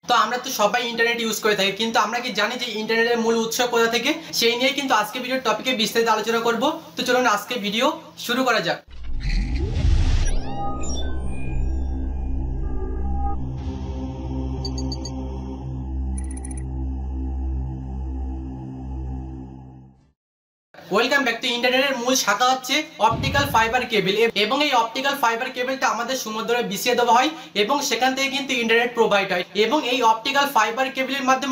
তো আমরা তো সবাই ইন্টারনেট ইউজ করে থাকি, কিন্তু আমরা কি জানি যে ইন্টারনেটের মূল উৎস কোথা থেকে? সেই নিয়ে কিন্তু আজকে ভিডিওর টপিকে বিস্তারিত আলোচনা করব। তো চলুন আজকে ভিডিও শুরু করা যাক। Welcome back. টু ইন্টারনেটের মূল শাখা হচ্ছে অপটিক্যাল ফাইবার কেবল, এবং এই অপটিক্যাল ফাইবার কেবলটা আমাদের সমুদ্রে বিছিয়ে দেওয়া হয় এবং সেখান থেকে কিন্তু ইন্টারনেট প্রোভাইড হয়। এবং এই অপটিক্যাল ফাইবার কেবলের মাধ্যমে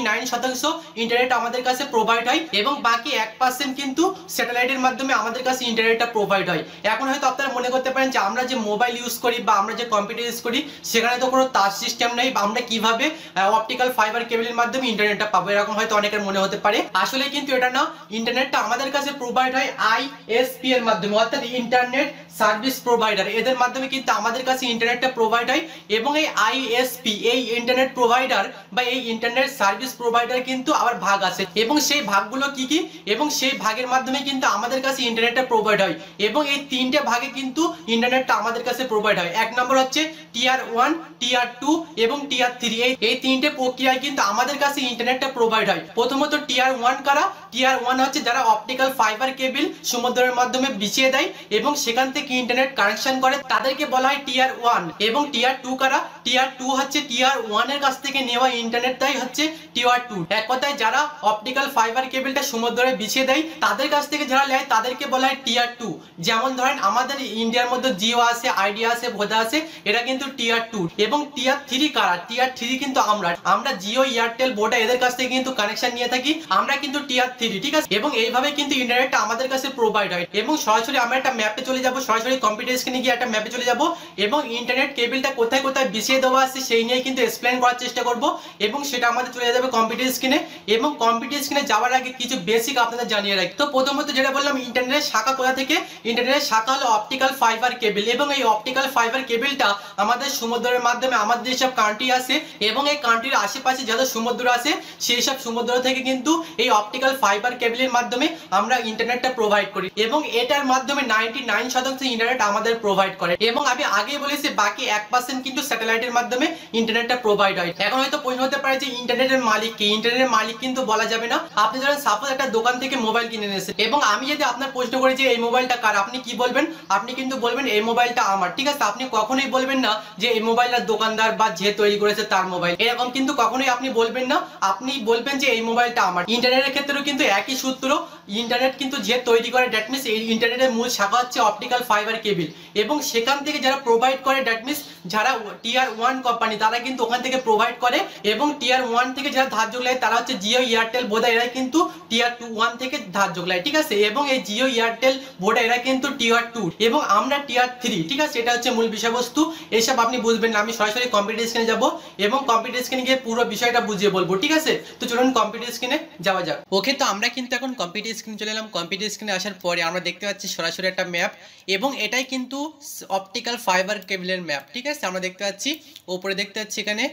99% ইন্টারনেট আমাদের কাছে প্রোভাইড হয় এবং বাকি 1% কিন্তু স্যাটেলাইটের মাধ্যমে আমাদের কাছে ইন্টারনেটটা প্রোভাইড হয়। এখন হয়তো আপনারা মনে করতে পারেন যে আমরা যে মোবাইল ইউজ করি বা আমরা যে কম্পিউটার ইউজ করি সেখানে তো কোনো টাচ সিস্টেম নেই, আমরা কিভাবে অপটিক্যাল ফাইবার কেবলের মাধ্যমে ইন্টারনেটটা পাবো, এরকম হয়তো অনেকের মনে হতে পারে। আসলে কিন্তু এটা না, ইন্টারনেটটা আমাদের কাছে প্রোভাইড হয় আইএসপি এর মাধ্যমে, অর্থাৎ ইন্টারনেট সার্ভিস প্রোভাইডার। এদের মাধ্যমে কিন্তু আমাদের কাছে ইন্টারনেটটা প্রোভাইড হয় এবং এই আইএসপি, এই ইন্টারনেট প্রোভাইডার বা এই ইন্টারনেট সার্ভিস প্রোভাইডার কিন্তু আবার ভাগ আছে এবং সেই ভাগগুলো কি কি, এবং সেই ভাগের মাধ্যমে কিন্তু আমাদের কাছে ইন্টারনেটটা প্রোভাইড হয়। এবং এই তিনটে ভাগে কিন্তু ইন্টারনেটটা আমাদের কাছে প্রোভাইড হয়। এক নম্বর হচ্ছে টিয়ার 1, টিয়ার 2 এবং টিয়ার 3। এই তিনটে প্রক্রিয়ায় কিন্তু আমাদের কাছে ইন্টারনেটটা প্রোভাইড হয়। প্রথমত টিয়ার 1 কারা? টিয়ার 1 হচ্ছে যারা অপটিক্যাল ফাইবার কেবল সমুদ্রের মাধ্যমে বিছিয়ে দেয় এবং সেখান থেকে ইন্টারনেট কানেকশন করে, তাদেরকে বলা হয় টিয়ার 1। এবং টিয়ার 2 কারা? টিয়ার 2 হচ্ছে টিয়ার 1 এর কাছ থেকে নেওয়া ইন্টারনেটটাই হচ্ছে টিয়ার 2। এক কথায় যারা অপটিক্যাল ফাইবার কেবলটা সমুদ্রে বিছিয়ে দেয় তাদের কাছ থেকে যারা নেয় তাদেরকে বলা হয় টিয়ার 2। যেমন ধরেন আমাদের ইন্ডিয়ার মধ্যে জিও আছে, আইডিয়া আছে, ভোডা আছে, এরা কিন্তু টিয়ার 2। এবং টিয়ার 3 কারা? টিয়ার 3 কিন্তু আমরা জিও, এয়ারটেল, ভোডা এদের কাছ থেকে কিন্তু কানেকশন নিয়ে থাকি, আমরা কিন্তু টিয়ার 3, ঠিক আছে। এবং এইভাবে কিন্তু ইন্টারনেটটা আমাদের কাছে প্রোভাইড হয়। এবং সরাসরি আমরা একটা ম্যাপে চলে যাব, সরাসরি কম্পিউটার স্ক্রিনে গিয়ে একটা ম্যাপে চলে যাব এবং ইন্টারনেট কেবলটা কোথায় কোথায় বিছিয়ে দেওয়া আছে সেই নিয়ে কিন্তু এক্সপ্লেন করার চেষ্টা করব। এবং সেটা আমাদের চলে যাবে কম্পিউটার স্ক্রিনে। এবং কম্পিউটার স্ক্রিনে যাওয়ার আগে কিছু বেসিক আপনাদের জানিয়ে রাখি। তো প্রথমত যেটা বললাম, ইন্টারনেটের শাখা কোথা থেকে? ইন্টারনেটের শাখা হলো অপটিক্যাল ফাইবার কেবল। এবং এই অপটিক্যাল ফাইবার কেবলটা আমাদের সমুদ্রের মাধ্যমে আমাদের যেসব কান্ট্রি আছে এবং এই কান্ট্রির আশেপাশে যত সমুদ্র আছে সেই সব সমুদ্র থেকে কিন্তু এই অপটিক্যাল ফাইবার কেবলের মাধ্যমে আমরা ইন্টারনেটটা প্রোভাইড করি এবং এটার মাধ্যমে 99% ইন্টারনেট আমাদের প্রোভাইড করে। এবং আমি আগেই বলেছি বাকি 1% কিন্তু স্যাটেলাইটের মাধ্যমে ইন্টারনেটটা প্রোভাইড হয়। এখন হয়তো প্রশ্ন হতে পারে যে ইন্টারনেটের মালিক কে? ইন্টারনেটের মালিক কিন্তু বলা যাবে না। আপনি ধরেন সাপোজ একটা দোকান থেকে মোবাইল কিনে নিয়েছেন এবং আমি যদি আপনার প্রশ্ন করি যে এই মোবাইলটা কার, আপনি কি বলবেন? আপনি কিন্তু বলবেন এই মোবাইলটা আমার, ঠিক আছে। আপনি কখনোই বলবেন না যে এই মোবাইলটা দোকানদার বা যে তৈরি করেছে তার মোবাইল, এরকম কিন্তু কখনোই আপনি বলবেন না। আপনি বলবেন যে এই মোবাইলটা আমার। ইন্টারনেটের ক্ষেত্রেও কিন্তু একই সূত্র। ইন্টারনেট কিন্তু যে তৈরি করে, দ্যাট মিনস এই ইন্টারনেটের মূল শাখা হচ্ছে অপটিক্যাল ফাইবার কেবল এবং সেখান থেকে যারা প্রোভাইড করে, দ্যাট মিনস যারা টিয়ার 1 কোম্পানি, তারা কিন্তু ওখান থেকে প্রোভাইড করে। এবং টিয়ার 1 থেকে যারা ধার যোগ নেয় তারা হচ্ছে জিও, এয়ারটেল, ভোডা, এরা কিন্তু টিয়ার 1 থেকে ধার যোগ নেয়, ঠিক আছে। এবং এই জিও, এয়ারটেল, ভোডা এরা কিন্তু টিয়ার 2 এবং আমরা টিয়ার 3, ঠিক আছে। এটা হচ্ছে মূল বিষয়বস্তু। এইসব আপনি বুঝবেন না, আমি সরাসরি কম্পিউটার স্ক্রিনে যাব এবং কম্পিউটার স্ক্রিনে গিয়ে পুরো বিষয়টা বুঝিয়ে বলবো, ঠিক আছে। তো চলুন কম্পিউটার স্ক্রিনে যাওয়া যাক। ওকে, তো আমরা কিন্তু এখন কম্পিউটার স্ক্রিনে চলে এলাম। কম্পিউটার স্ক্রিনে আসার পরে আমরা দেখতে পাচ্ছি সরাসরি একটা ম্যাপ এবং এটাই কিন্তু অপটিক্যাল ফাইবার কেবলের ম্যাপ, ঠিক আছে। আমরা দেখতে পাচ্ছি ওপরে, দেখতে পাচ্ছি এখানে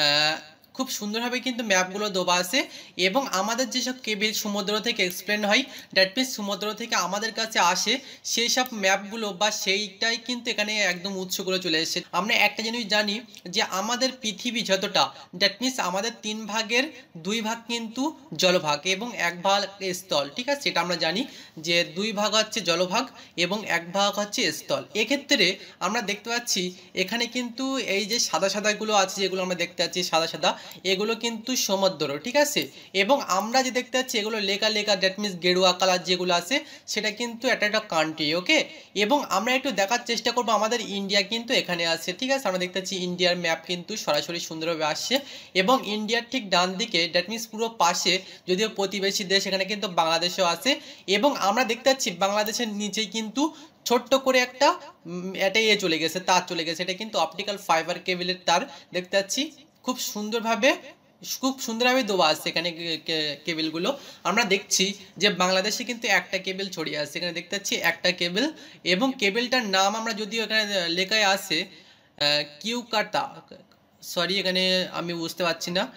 খুব সুন্দরভাবে কিন্তু ম্যাপগুলো দেওয়া আছে এবং আমাদের যেসব কেবল সমুদ্র থেকে এক্সপ্লেন হয়, দ্যাট মিনস সমুদ্র থেকে আমাদের কাছে আসে, সেই সব ম্যাপগুলো বা সেইটাই কিন্তু এখানে একদম উৎসগুলো চলে এসেছে। আমরা একটা জিনিস জানি যে আমাদের পৃথিবী যতটা, দ্যাট মিনস আমাদের 3 ভাগের 2 ভাগ কিন্তু জলভাগ এবং 1 ভাগ স্থল, ঠিক আছে। এটা আমরা জানি যে 2 ভাগ হচ্ছে জলভাগ এবং 1 ভাগ হচ্ছে স্থল। এক্ষেত্রে আমরা দেখতে পাচ্ছি এখানে কিন্তু এই যে সাদা সাদাগুলো আছে, যেগুলো আমরা দেখতে পাচ্ছি সাদা সাদা, এগুলো কিন্তু সমুদ্র, ঠিক আছে। এবং আমরা যে দেখতে পাচ্ছি এগুলো লেখা লেখা, দ্যাট মিনস গেরুয়া কালার যেগুলো আছে সেটা কিন্তু একটা কান্ট্রি, ওকে। এবং আমরা একটু দেখার চেষ্টা করবো আমাদের ইন্ডিয়া কিন্তু এখানে আছে, ঠিক আছে। আমরা দেখতে পাচ্ছি ইন্ডিয়ার ম্যাপ কিন্তু সরাসরি সুন্দরভাবে আসছে এবং ইন্ডিয়ার ঠিক ডান দিকে, দ্যাট মিনস পুরো পাশে, যদিও প্রতিবেশী দেশ, এখানে কিন্তু বাংলাদেশও আছে। এবং আমরা দেখতে পাচ্ছি বাংলাদেশের নিচেই কিন্তু ছোট্ট করে একটা চলে গেছে, তার চলে গেছে, এটা কিন্তু অপটিক্যাল ফাইবার কেবলের তার। দেখতে পাচ্ছি খুব সুন্দরভাবে দেওয়া আছে এখানে কেবলগুলো। আমরা দেখছি যে বাংলাদেশে কিন্তু একটা কেবল ছড়িয়ে আছে, এখানে দেখতে পাচ্ছি একটা কেবল এবং কেবলটার নাম আমরা, যদিও এখানে লেখায় আছে কিউকাটা, সরি এখানে আমি বুঝতে পারছি না,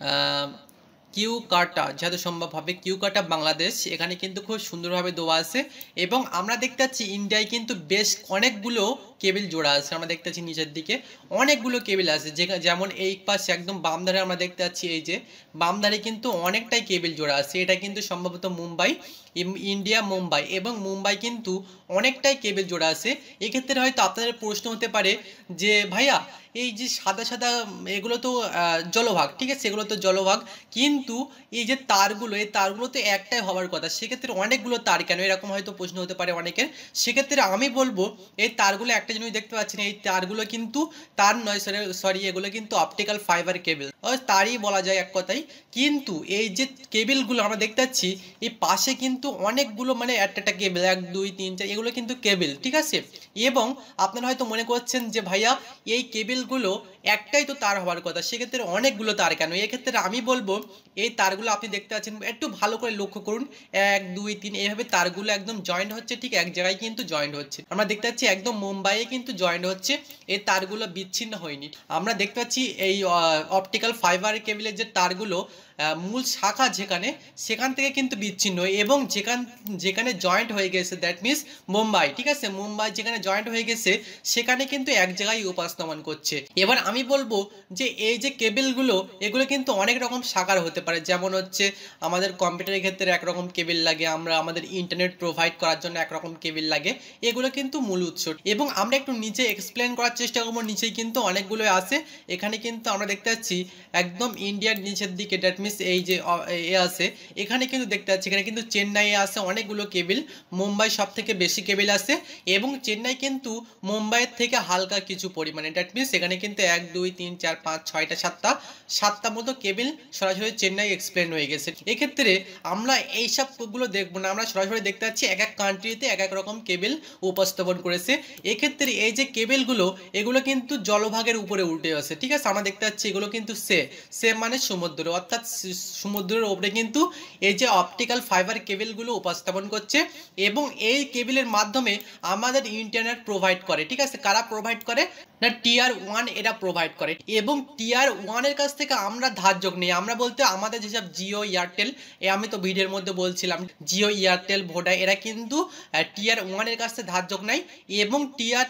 কিউকাটা যত সম্ভব হবে, কিউকাটা বাংলাদেশ, এখানে কিন্তু খুব সুন্দরভাবে দেওয়া আছে। এবং আমরা দেখতে পাচ্ছি ইন্ডিয়ায় কিন্তু বেশ অনেকগুলো কেবল জোড়া আছে। আমরা দেখতে পাচ্ছি নিচের দিকে অনেকগুলো কেবল আছে, যেমন এই পাশে একদম বাম ধারে আমরা দেখতে পাচ্ছি এই যে বাম ধারে কিন্তু অনেকটাই কেবল জোড়া আছে। এটা কিন্তু সম্ভবত মুম্বাই, ইন্ডিয়া মুম্বাই, এবং মুম্বাই কিন্তু অনেকটাই কেবল জোড়া আছে। এক্ষেত্রে হয়তো আপনাদের প্রশ্ন হতে পারে যে ভাইয়া এই যে সাদা সাদা এগুলো তো জলভাগ, ঠিক আছে, এগুলো তো জলভাগ, কিন্তু এই যে তারগুলো, এই তারগুলো তো একটাই হওয়ার কথা, সেক্ষেত্রে অনেকগুলো তার কেন, এরকম হয়তো প্রশ্ন হতে পারে অনেকের। সেক্ষেত্রে আমি বলবো এই তারগুলো একটা জিনিস দেখতে পাচ্ছেন, এই তারগুলো কিন্তু তার নয়, সরি এগুলো কিন্তু অপটিক্যাল ফাইবার কেবল, তারই বলা যায় এক কথায়। কিন্তু এই যে কেবলগুলো আমরা দেখতে পাচ্ছি এই পাশে কিন্তু অনেকগুলো মানে একটা কেবল, 1 2 3 4 এগুলো কিন্তু কেবল, ঠিক আছে। এবং আপনারা হয়তো মনে করছেন যে ভাইয়া এই কেবলগুলো একটাই তো তার হওয়ার কথা, সেক্ষেত্রে অনেকগুলো তার কেন। এক্ষেত্রে আমি বলবো এই তারগুলো আপনি দেখতে পাচ্ছেন, একটু ভালো করে লক্ষ্য করুন, 1 2 3 এইভাবে তারগুলো একদম জয়েন্ট হচ্ছে, ঠিক এক জায়গায় কিন্তু জয়েন্ট হচ্ছে। আমরা দেখতে পাচ্ছি একদম মুম্বাইয়ে কিন্তু জয়েন্ট হচ্ছে, এই তারগুলো বিচ্ছিন্ন হয়নি। আমরা দেখতে পাচ্ছি এই অপটিক্যাল ফাইবার কেবলের যে তারগুলো মূল শাখা যেখানে, সেখান থেকে কিন্তু বিচ্ছিন্ন, এবং যেখানে জয়েন্ট হয়ে গেছে দ্যাট মিনস মুম্বাই, ঠিক আছে, মুম্বাই যেখানে জয়েন্ট হয়ে গেছে সেখানে কিন্তু এক জায়গায় উপস্থাপন করছে। এবার আমি বলবো যে এই যে কেবলগুলো এগুলো কিন্তু অনেক রকম শাখার হতে পারে, যেমন হচ্ছে আমাদের কম্পিউটারের ক্ষেত্রে একরকম কেবল লাগে, আমরা আমাদের ইন্টারনেট প্রোভাইড করার জন্য একরকম কেবল লাগে, এগুলো কিন্তু মূল উৎস। এবং আমরা একটু নিচে এক্সপ্লেন করার চেষ্টা করবো, নিচেই কিন্তু অনেকগুলো আছে। এখানে কিন্তু আমরা দেখতে পাচ্ছি একদম ইন্ডিয়ার নিচের দিকে দ্যাট মিনস এই যে এ আছে, এখানে কিন্তু দেখতে পাচ্ছি এখানে কিন্তু চেন্নাইয়ে আছে অনেকগুলো কেবল, মুম্বাই সব থেকে বেশি কেবল আছে, এবং চেন্নাই কিন্তু মুম্বাইয়ের থেকে হালকা কিছু পরিমাণে, দ্যাট মিনস এখানে কিন্তু 1 2 3 4 5 6টা 7টা মতো কেবল সরাসরি চেন্নাই এক্সপ্লেন হয়ে গেছে। এক্ষেত্রে আমরা এই সবগুলো দেখবো না, আমরা সরাসরি দেখতে পাচ্ছি এক এক কান্ট্রিতে এক এক রকম কেবল উপস্থাপন করেছে। এক্ষেত্রে এই যে কেবলগুলো এগুলো কিন্তু জলভাগের উপরে উঠে আছে, ঠিক আছে, আমরা দেখতে পাচ্ছি এগুলো কিন্তু সে মানে সমুদ্র, অর্থাৎ সমুদ্রের উপরে কিন্তু এই যে অপটিক্যাল ফাইবার কেবলগুলো উপস্থাপন করছে, এবং এই কেবলের মাধ্যমে আমাদের ইন্টারনেট প্রোভাইড করে, ঠিক আছে। কারা প্রোভাইড করে না, টিয়ার 1 এরা প্রোভাইড করে, এবং টিয়ার 1 এর কাছ থেকে আমরা ধার্য নেই, আমরা বলতে আমাদের যেসব জিও এয়ারটেল, আমি তো ভিডিওর মধ্যে বলছিলাম জিও এয়ারটেল ভোডা এরা কিন্তু টিয়ার 1 এর কাছ থেকে ধার্য নাই। এবং টিয়ার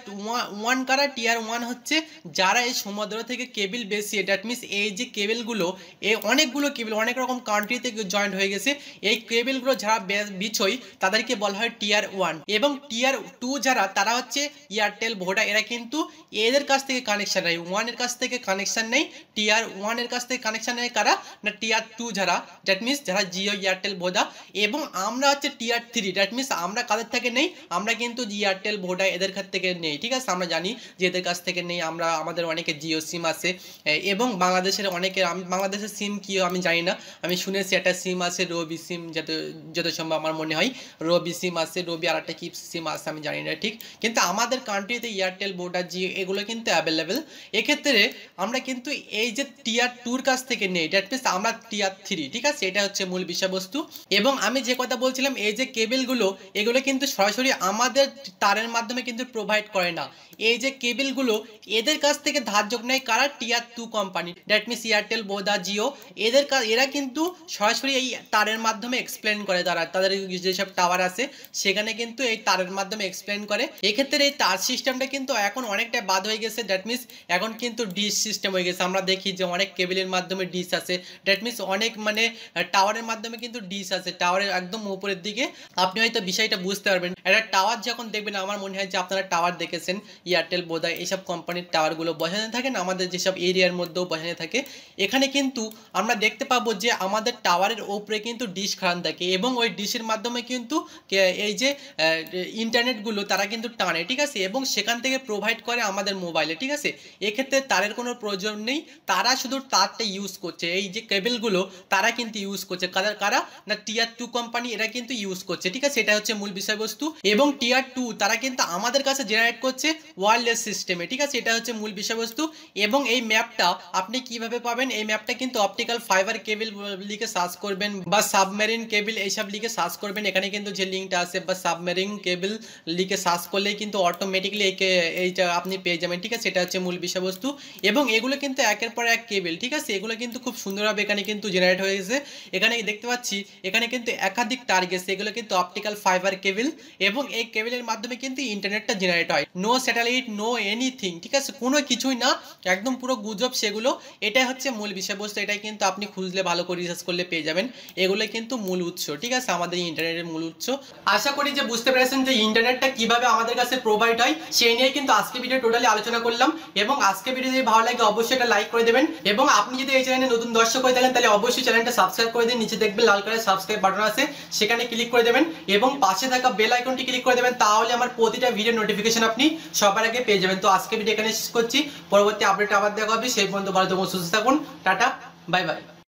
1 কারা, টিয়ার 1 হচ্ছে যারা এই সমুদ্র থেকে কেবল বেশি, দ্যাট মিনস এই যে কেবলগুলো এই অনেকগুলো কেবল অনেক রকম কান্ট্রিতে জয়েন্ট হয়ে গেছে, এই কেবলগুলো যারা বিছই তাদেরকে বলা হয় টিয়ার 1। এবং টিয়ার 2 যারা, তারা হচ্ছে এয়ারটেল ভোডা, এরা কিন্তু এদের কাছ থেকে কানেকশন নেই, 1 এর কাছ থেকে কানেকশন নেই, টিয়ার 1 এর কাছ থেকে কানেকশন নেই কারা না, টিয়ার 2 যারা, দ্যাট মিনস যারা জিও এয়ারটেল ভোডা। এবং আমরা হচ্ছে টিয়ার 3, দ্যাট মিনস আমরা কাদের থেকে নেই, আমরা কিন্তু এয়ারটেল ভোডা এদের কাছ থেকে নেই, ঠিক আছে, আমরা জানি যে এদের কাছ থেকে নেই। আমরা আমাদের অনেকে জিও সিম আছে, এবং বাংলাদেশের অনেকের, বাংলাদেশের সিম কি আমি জানি না, আমি শুনেছি একটা সিম আছে রবি সিম, যত সম্ভব আমার মনে হয় রবি সিম আছে, রবি আর একটা কি সিম আছে আমি জানি না ঠিক, কিন্তু আমাদের কান্ট্রিতে এয়ারটেল ভোডা জিও এগুলো কিন্তু অ্যাভেলেবেল। এক্ষেত্রে আমরা কিন্তু এই যে টিয়ার 2 কাছ থেকে নেই, দ্যাট মিনস আমরা টিয়ার 3, ঠিক আছে, এটা হচ্ছে মূল বিষয়বস্তু। এবং আমি যে কথা বলছিলাম এই যে কেবলগুলো এগুলো কিন্তু সরাসরি আমাদের তারের মাধ্যমে কিন্তু প্রোভাইড করে না, এই যে কেবলগুলো এদের কাছ থেকে ধার্য নেয় কারা, tier 2 company, that means Airtel Voda Jio, এরা কিন্তু সরাসরি এই তারের মাধ্যমে এক্সপ্লেন করে, তাদের যেসব টাওয়ার আছে সেখানে কিন্তু এই তারের মাধ্যমে এক্সপ্লেন করে। এক্ষেত্রে এই তার সিস্টেমটা কিন্তু এখন অনেকটা বাদ হয়ে গেছে, দ্যাট মিনস এখন কিন্তু ডিশ সিস্টেম হয়ে গেছে। আমরা দেখি যে অনেক কেবলের মাধ্যমে ডিশ আছে, দ্যাট মিনস অনেক মানে টাওয়ারের মাধ্যমে কিন্তু ডিশ আছে, টাওয়ারের একদম উপরের দিকে। আপনি হয়তো বিষয়টা বুঝতে পারবেন, একটা টাওয়ার যখন দেখবেন, আমার মনে হয় যে আপনারা টাওয়ার দেখেছেন, এয়ারটেল ভোডা এইসব কোম্পানির টাওয়ারগুলো বসানো থাকে না আমাদের যেসব এরিয়ার মধ্যেও বসানো থাকে, এখানে কিন্তু আমরা দেখতে পাবো যে আমাদের টাওয়ারের উপরে কিন্তু ডিশ খান থাকে, এবং ওই ডিশের মাধ্যমে কিন্তু এই যে ইন্টারনেটগুলো তারা কিন্তু টানে, ঠিক আছে, এবং সেখান থেকে প্রোভাইড করে আমাদের মোবাইলে, ঠিক আছে। এক্ষেত্রে তারের কোনো প্রয়োজন নেই, তারা শুধু তারটা ইউজ করছে, এই যে কেবলগুলো তারা কিন্তু ইউজ করছে, কারা না, টিয়ার 2 কোম্পানি এরা কিন্তু ইউজ করছে, ঠিক আছে, এটা হচ্ছে মূল বিষয়বস্তু। এবং টিয়ার 2 তারা কিন্তু আমাদের কাছে জেনারেট করছে ওয়্যারলেস সিস্টেম, সিস্টেমে, ঠিক আছে। এটা হচ্ছে মূল বিষয়বস্তু। এবং এই ম্যাপটা আপনি কিভাবে পাবেন, এই ম্যাপটা কিন্তু অপটিক্যাল ফাইবার কেবল লিখে সার্চ করবেন বা সাবমেরিন কেবল এইসব লিখে সার্চ করবেন, এখানে কিন্তু যে লিঙ্কটা আছে বা সাবমেরিন কেবল লিখে সার্চ করলেই কিন্তু অটোমেটিকলি এইটা আপনি পেয়ে যাবেন, ঠিক আছে। এটা হচ্ছে মূল বিষয়বস্তু। এবং এগুলো কিন্তু একের পর এক কেবল, ঠিক আছে, এগুলো কিন্তু খুব সুন্দরভাবে এখানে কিন্তু জেনারেট হয়ে গেছে। এখানে দেখতে পাচ্ছি এখানে কিন্তু একাধিক তার গেছে, এগুলো কিন্তু অপটিক্যাল ফাইবার কেবল। এবং এই কেবলের মাধ্যমে কিন্তু ইন্টারনেটটা জেনারেট হয়। নো স্যাটেলাইট, নো এনিথিং, ঠিক আছে, কোনো কিছুই না, একদম পুরো গুজব সেগুলো। এটাই হচ্ছে মূল বিষয়বস্তু। এটাই কিন্তু আপনি খুঁজলে ভালো করে রিসার্চ করলে পেয়ে যাবেন। এগুলো কিন্তু মূল উৎস, ঠিক আছে, আমাদের ইন্টারনেটের মূল উৎস। আশা করি যে বুঝতে পেরেছেন যে ইন্টারনেটটা কিভাবে আমাদের কাছে প্রোভাইড হয়, সেই নিয়ে কিন্তু আজকে ভিডিও টোটালি আলোচনা করলাম। এবং আজকে ভিডিও যদি ভালো লাগে অবশ্যই একটা লাইক করে দেবেন। এবং আপনি যদি এই চ্যানেলে নতুন দর্শক হয়ে থাকেন তাহলে অবশ্যই চ্যানেলটা সাবস্ক্রাইব করে দিন। নিচে দেখবেন লাল কালারের সাবস্ক্রাইব বাটন আছে, সেখানে ক্লিক করে দেবেন এবং পাশে থাকা বেল আইকনটি ক্লিক করে দেবেন। তাহলে আমার প্রতিটা ভিডিও নোটিফিকেশন আপনি সবার আগে পেয়ে যাবেন। তো আজকে ভিডিও এখানে শেষ করছি, পরবর্তী আপডেট আবার দেখা হবে। সেই পর্যন্ত ভালো থাকুন, সুস্থ থাকুন, টাটা, বাই বাই।